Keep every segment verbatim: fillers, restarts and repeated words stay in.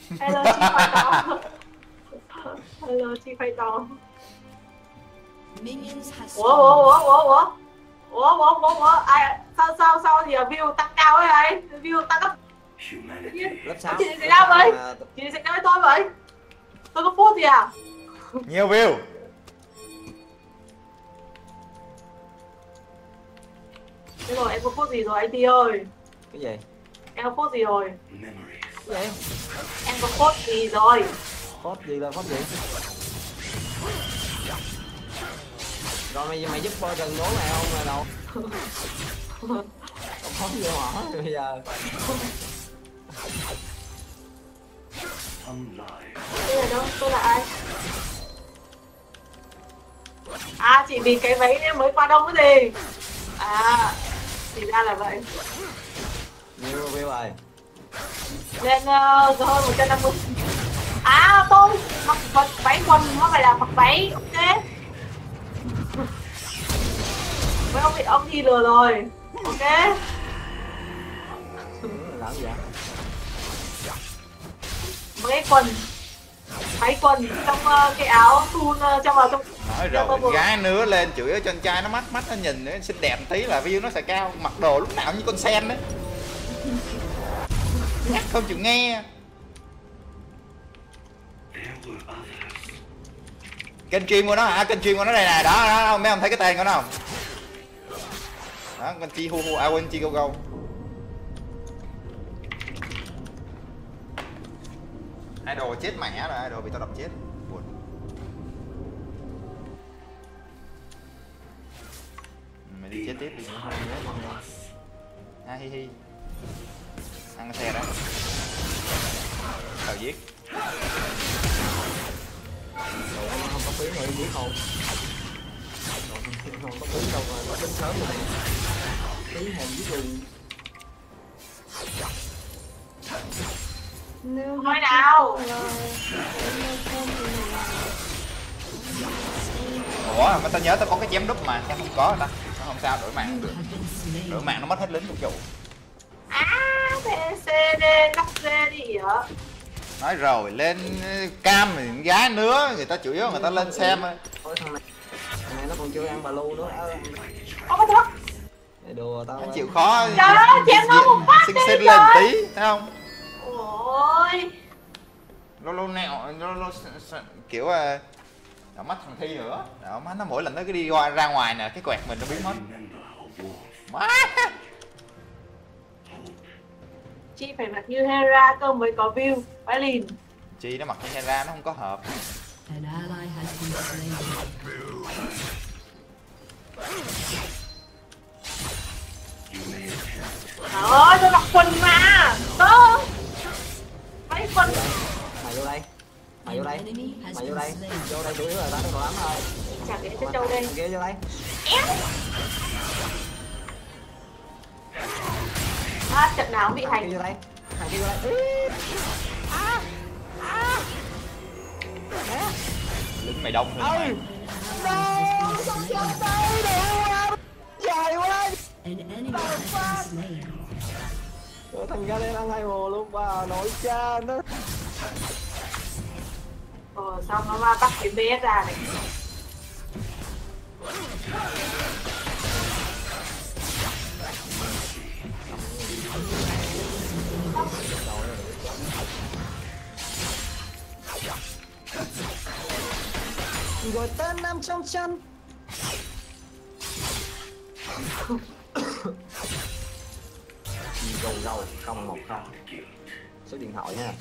Hello chị khoai to. Hello chị khoai to. Ủa ủa ủa ủa ủa ủa ủa ủa ủa ai sao sao sao giờ view tăng cao ấy vậy, view tăng gấp. Lớp Ủa, sáu chị định sao vậy, chị định nói tôi vậy, tôi có phốt gì à? Nhiều view. Thế rồi em có phốt gì rồi anh Ti ơi? Cái gì? Em có phốt gì rồi? Cái gì? Em có phốt gì rồi? Phốt gì là phốt gì? Rồi mày mày giúp bôi gần đố mày không rồi đâu? Không phốt gì mà bây giờ. Đây là đâu? Tôi là ai? À chỉ vì cái váy em mới qua đông cái gì? À thì ra là vậy. Nhiều view rồi. Lên uh, hơn một trăm năm mươi. À tôi mặc mặc váy quần, nó phải là mặc váy, ok. Mấy ông bị ông thi lừa rồi, ok. Làm gì vậy? Mấy cái quần, váy quần trong uh, cái áo thun uh, trong vào trong. Nói rồi, gái nứa lên chủ yếu cho anh trai nó mắt mắt nó nhìn nó xinh đẹp tí là view nó sẽ cao, mặc đồ lúc nào như con sen đấy. Nhắc không chịu nghe. Kênh stream của nó hả? Kênh stream của nó đây nè, đó, đó, mấy ông thấy cái tên của nó không? Đó, con Chi Hu Hu, à quên Chi Go Go. Idol chết mẹ rồi, idol bị tao đập chết. Buồn. Mày đi chết tiếp đi. Ha hi hi. Ăn xe đó. Tao giết. Đồ không có phí rồi giết không? Không có phí đâu mà nó đến sớm rồi. Phí hàng giết luôn. Nói nào. Ủa mà tao nhớ tao có cái chém đúp mà, chắc không có ta. Nó không sao, đổi mạng được. Đổi mạng nó mất hết lính của chủ. À, B, C, D, lắc D đi hả? Nói rồi, lên cam thì gái nứa, người ta chủ yếu người ta lên xem thôi. Ôi thằng này, thằng này nó còn chưa ăn bà lu nữa. Ôi cái đó. Đùa tao. Anh chịu khó. Trời ơi, chém nó một phát xinh đi xinh trời. lên tí, thấy không? Ôi. Lô lô nẹo, lô lô kiểu uh, mắt thằng Thi nữa. Đó, má nó mỗi lần nó cứ đi qua ra ngoài nè, cái quẹt mình nó biến mất. Má. Chi phải mặc như Hera cơ mới có view, phải lìn. Chi nó mặc như Hera nó không có hợp. Trời ơi, tôi mặc quần mà. Đó. Mấy quần. Mày vô đây. Mày vô đây. Mày vô đây. Vô đây chủ yếu là tao nó còn lắm thôi. Chả biết cái châu đây. Kia vô đây. À, trận nào cũng bị hành. Vô đây. Thằng kia vô đây. À. À. Lính mày đông hơn mày. Trời quá. Trời, thằng ra đây ăn hai hồ luôn bà nội cha nó. Ờ xong nó mà bắt cái bé ra này. Gọi tên nằm trong chân. Gầu gầu không một không. Số điện thoại nha.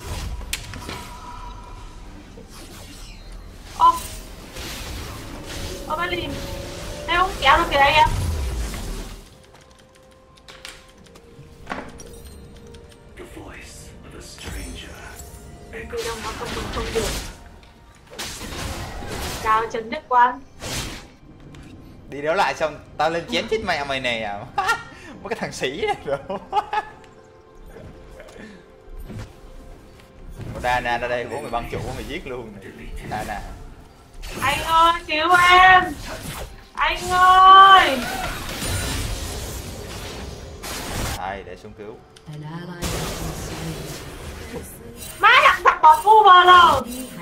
Ô. Ô bé lìn. Thế không kéo được kìa em. Cái đông nó không không không được. Chào Trần Đức Quang. Đi đéo lại xong tao lên chém chết mẹ mày nè à. Mấy cái thằng sĩ này rồi. Đa nè ra đây, bố mày băng chủ của mày giết luôn. Đa nè. Anh ơi cứu em. Anh ơi. Đây để xuống cứu. Má thằng thằng bọt ngu vờ rồi.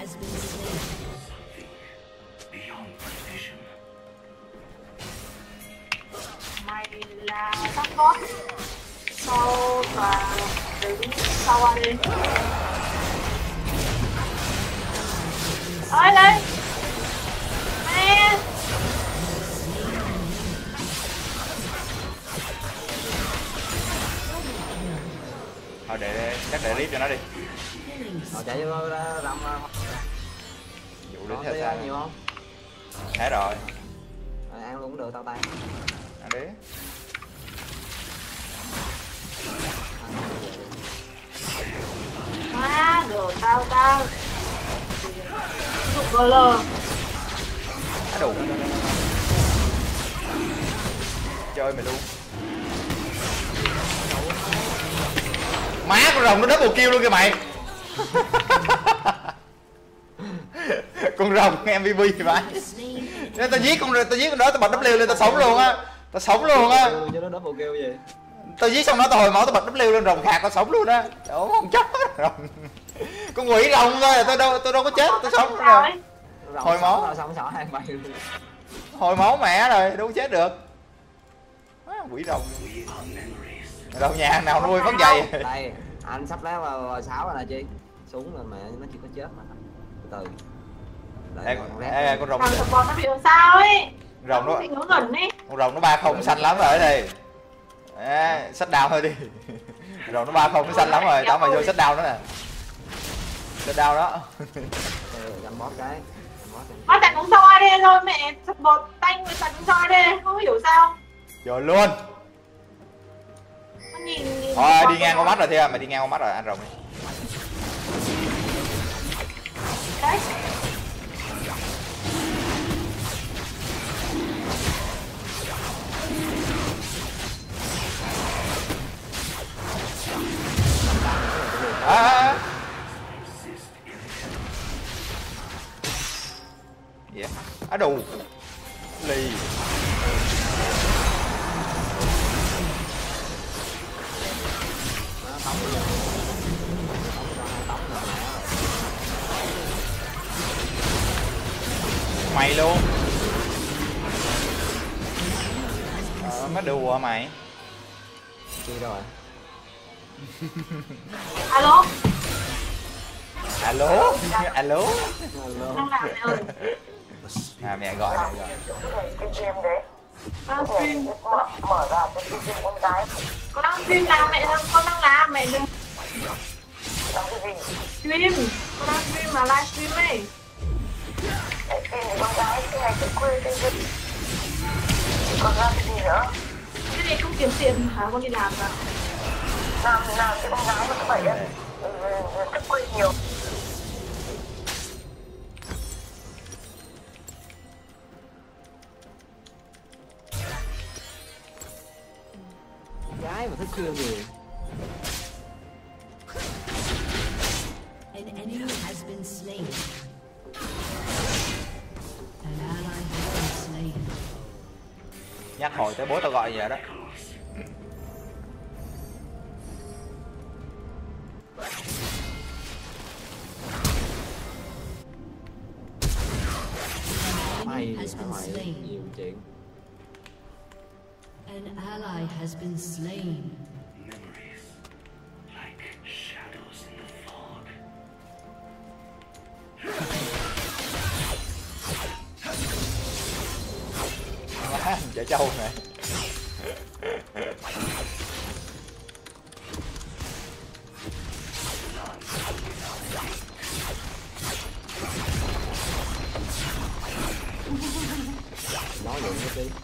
Mày là sắp boss sau và đứng sau anh đi. Ơi đây. Mẹ. Thôi để chắc để clip cho nó đi. Họ chạy cho ra rầm Dụ đến theo sao nhiều không? Thế rồi. Rồi, ăn luôn cũng được tao tay. Ăn đi. Má đồ tao tao. Dụng vờ lờ. Á đủ. Chơi mày luôn. Má con rồng nó double kill luôn kìa mày. Con rồng em vê pê thì phải. Nên tao giết con tao giết con đó tao bật W lên tao sống luôn á. Tao sống luôn á. Cho nó double kill gì? Tao giết xong đó tao hồi máu tao bật W lên rồng khạc tao sống luôn á. Trời ơi không chết rồng. Con quỷ rồng thôi tao đâu tao đâu có chết tao sống rồi. Hồi máu. Xong sợ hai mày. Hồi máu mẹ rồi đâu có chết được. À, quỷ rồng. Đâu nhà nào nuôi mất dày. Đây, anh sắp léo vào sáu rồi nè chị. Xuống rồi mẹ nó chỉ có chết mà. Từ từ. Ê, ê, con rồng thằng thằng bọt nó bị làm sao ấy. rồng nó bị ngứa gần đi. con rồng nó ba không xanh lắm rồi đây. À, sách đào thôi đi. Rồng nó ba không nó xanh lắm rồi tao mày vô sách đào nữa nè. Sách đào đó. Gắn bóp cái. Má tặng cũng soi đi rồi mẹ thằng bọt tanh với tặng cũng soi đi không hiểu sao. Rồi luôn. Nhìn, nhìn Thôi đi ngang con mắt rồi Thea, mày đi ngang con mắt rồi ăn rồng đi. đấy. À, à, à. Yeah. Á đủ lì. Mày luôn. Ờ, mới đùa mày. Chi rồi. Alo. Alo. Alo. Đang làm mẹ ơi. À mẹ gọi mẹ gọi. Đang stream. Mở ra cái stream con gái. Con đang stream làm mẹ đang con đang làm mẹ đừng. Đang cái gì? Stream. Con đang stream mà live stream ấy. Stream thì con gái cái ngày cái quê cái gì? Còn làm cái gì nữa? Cái này không kiếm tiền hả con đi làm à? Làm thì làm cái con gái nó có phải ấy. Thức quê nhiều. Gái mà thức khuya nhiều. An enemy has been slain. An ally has been slain. Nhắc hồi tới bố tao gọi giờ đó. Mày Has been mày slain. nhiều chuyện. An ally has been slain. Má chở trâu này. Nói vậy nó đi.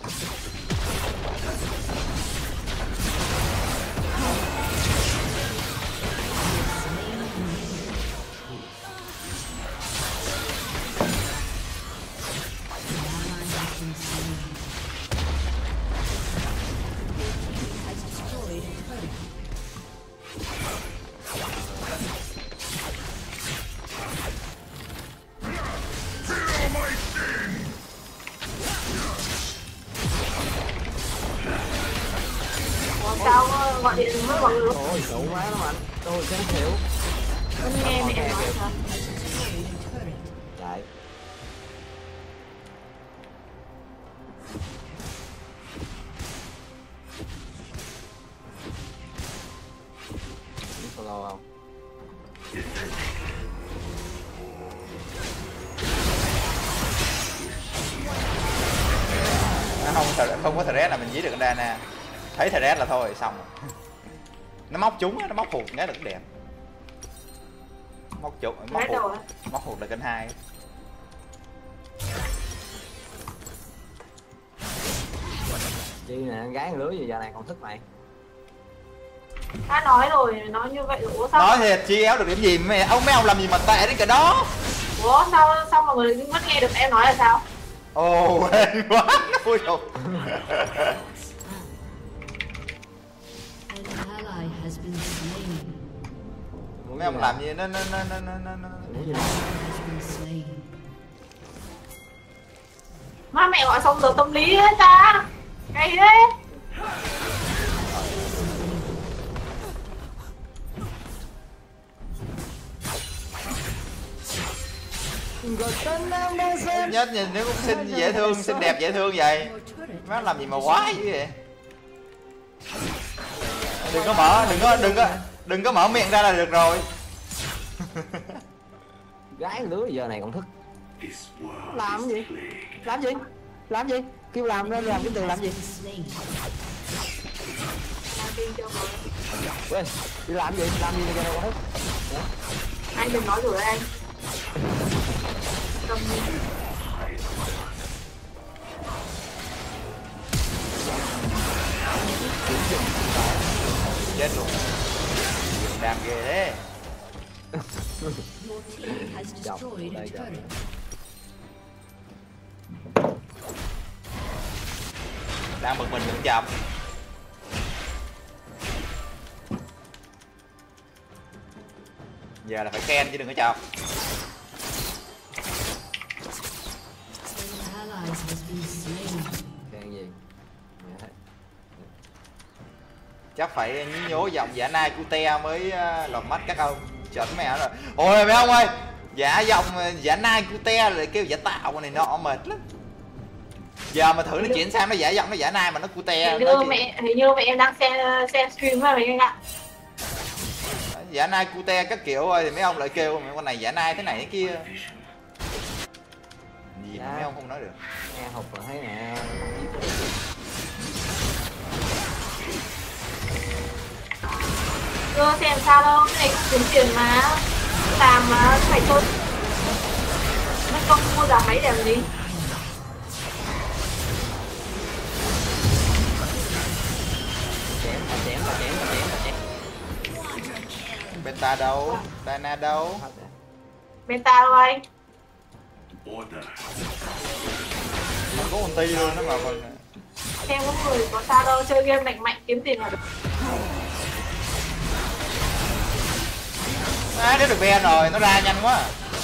Sao gọi điện mới gọi được. Ôi, đủ quá lắm anh. Tôi sẽ thiếu. Con nghe mẹ nói hả? Chạy. Biết follow không? Nó không không có thread là mình giết được con Dana. Thấy thread là thôi xong rồi. Nó móc chúng, nó móc hụt cái là cũng đẹp. Móc chuột, móc hụt, móc hụt là kênh hai. Chi nè, gái lưới gì giờ này còn thức mày. Đã nói rồi, nói như vậy ủa sao? Nói thiệt chi éo được điểm gì mày, ông mấy ông làm gì mà tệ đến cả đó. Ủa sao sao mọi người vẫn nghe được em nói là sao? Ồ, hên quá. Ôi trời. An ally has been slain. Mấy ông làm gì nó nó nó nó nó nó. Has been slain. Má mẹ gọi xong giờ tâm lý ấy ta. Cái đấy. Nhất nhìn nó cũng xinh dễ thương, xinh đẹp dễ thương vậy. Má làm gì mà quá dữ vậy. Đừng có mở, đừng có đừng có đừng có mở miệng ra là được rồi. Gái lưới giờ này còn thức. Làm gì? Làm gì? Làm gì? Kêu làm nên làm cái từ làm gì? Ê, đi làm gì? Làm gì giờ này còn thức? Dạ? Anh đừng nói rồi anh. Cầm Chết luôn. Đam ghê thế. Your team has destroyed a turret. Đang bực mình vẫn chậm. Giờ là phải khen chứ đừng có chọc. An ally has been slain. Khen gì? Dạ. Chắc phải nhí nhố giọng giả nai cute mới uh, lọt mắt các ông. Chuẩn mẹ rồi. Ôi mấy ông ơi, giả giọng giả nai cute rồi kêu giả tạo này nọ mệt lắm. Giờ mà thử nó chuyển sang nó giả giọng nó giả nai mà nó cute. Hình như mẹ hình như mẹ em đang xem xem stream với mình anh ạ. Giả nai cute các kiểu rồi thì mấy ông lại kêu mấy con này giả nai thế này thế kia. Gì mà mấy ông không nói được. Nghe học rồi thấy nè. Chưa xem sao đâu, cái này cũng kiếm tiền mà. Làm mà phải thôi. Mất công mua giảm máy để làm gì? Chém, chém, chém, chém, chém. Beta đâu? Dana đâu? Beta đâu anh? Nó có ulti luôn đó mà còn. Em có người có sao đâu, chơi game mạnh mạnh kiếm tiền là được. À, nó được ben rồi, nó ra nhanh quá.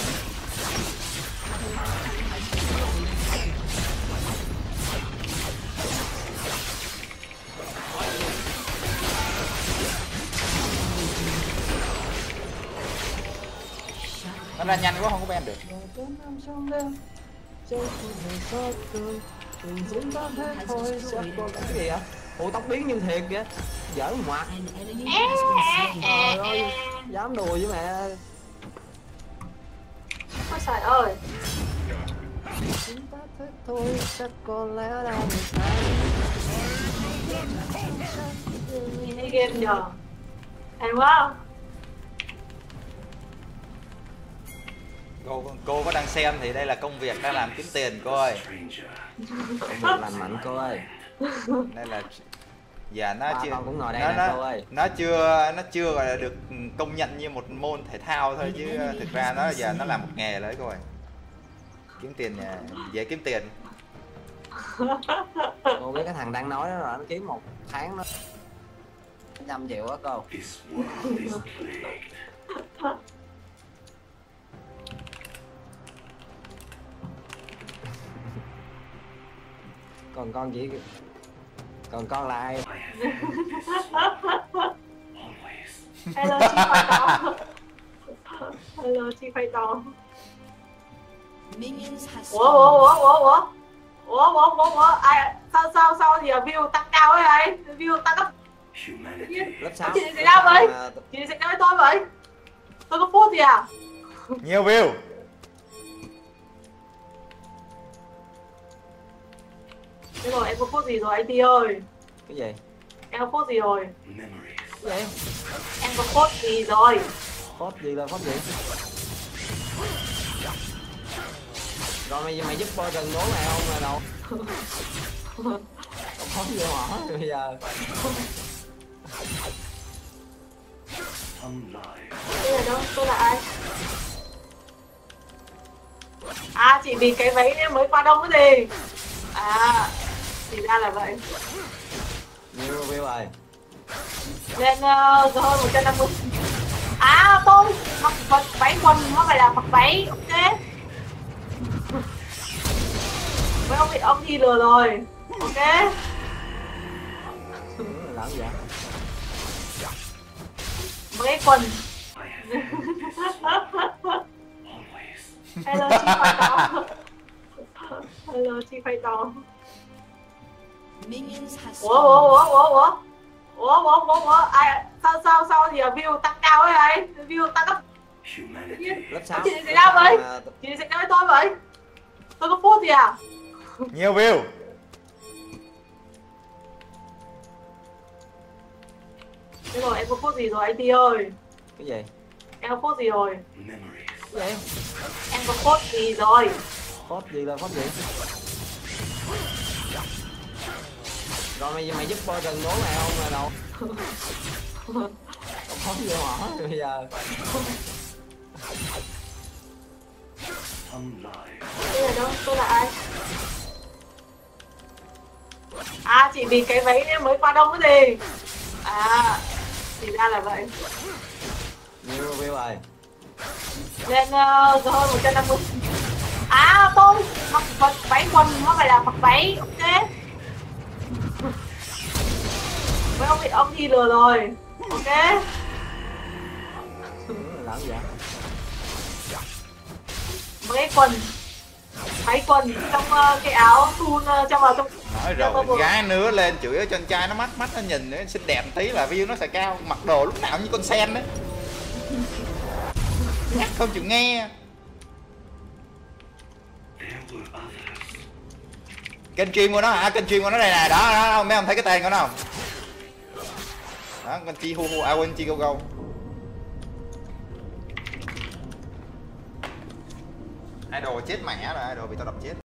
Nó ra nhanh quá không có ben được. Cái gì vậy? Ủa tóc biến như thiệt vậy? Giỡn ngoặt. An enemy has been slain. Trời ơi, dám đùa với mẹ. Ôi trời ơi. Chúng ta thích thôi, chắc có lẽ là Nhìn thấy game nhờ. Hay quá không? Cô cô có đang xem thì đây là công việc đang làm kiếm tiền cô ơi. công việc lành mạnh cô ơi. Đây là dạ nó Ba chưa con cũng ngồi đây nó, nè, nó, cô ơi. nó chưa nó chưa gọi là được công nhận như một môn thể thao thôi chứ thực ra nó giờ nó là một nghề đấy cô ơi. Kiếm tiền nhà dễ kiếm tiền. Cô biết cái thằng đang nói đó rồi, nó kiếm một tháng nó trăm triệu á cô. Còn con chỉ còn con là ai? Hello chị Khoa Tỏ. Hello chị khoai to. Minions has Ủa ủa ủa ủa ủa ủa ủa ủa ủa ai sao sao sao giờ view tăng cao ấy vậy, view tăng gấp. Lớp sáu. Chị xảy ra vậy? À, Chị xảy ra với tôi vậy? Tôi có phốt gì à? Nhiều view. Thế rồi em có phốt gì rồi anh Ti ơi? cái gì? Em có phốt gì rồi? Cái gì? Em có phốt gì rồi? Phốt gì là phốt gì? Rồi mày mày giúp boy cần đố mày không là đâu? Không có gì hả bây giờ? Đây là đâu? Tôi là ai? À chị vì cái váy em mới qua đông cái gì? À thì ra là vậy. Nhiều view rồi. Lên uh, hơn một trăm năm mươi. À tôi mặc mặc váy quần, nó phải là mặc váy, ok. Mấy ông bị ông thi lừa rồi, ok. Ừ, làm gì vậy? Mặc cái quần. Hello chị khoai to. Hello chị khoai to. Minions has Ủa ủa ủa ủa ủa ủa ủa ủa ủa ai sao sao sao giờ view tăng cao ấy vậy, view tăng gấp. Lớp sáu. Chị xảy ra vậy? À, Chị xảy ra với tôi vậy? Tôi có phốt gì à? Nhiều view. Thế rồi em có phốt gì rồi anh Ti ơi? cái gì? Em có phốt gì rồi? Cái gì? Em có phốt gì rồi? Phốt gì là phốt gì? Rồi mày mày giúp boy cần đố mày không là đâu? Không có gì hả bây giờ? Đây là đâu? Tôi là ai? À chị vì cái váy em mới qua đông cái gì? À thì ra là vậy. Nhiều view rồi. Lên uh, hơn một trăm năm mươi. À tôi mặc mặc váy quần, nó phải là mặc váy, ok. Mấy ông bị ông thi lừa rồi, ok. Ừ, làm gì vậy? Mặc cái quần, váy quần trong uh, cái áo thun uh, trong vào trong. Nói rồi gái nữa lên chửi ở trên trai nó mắt mắt nó nhìn nó xinh đẹp tí là view nó sẽ cao, mặc đồ lúc nào như con sen đấy. Nhắc không chịu nghe. Kênh stream của nó hả? Kênh stream của nó đây nè, đó, đó, mấy ông thấy cái tên của nó không? Đó, con chi hu hu, à quên chi go go. Idol chết mẹ rồi, idol bị tao đập chết.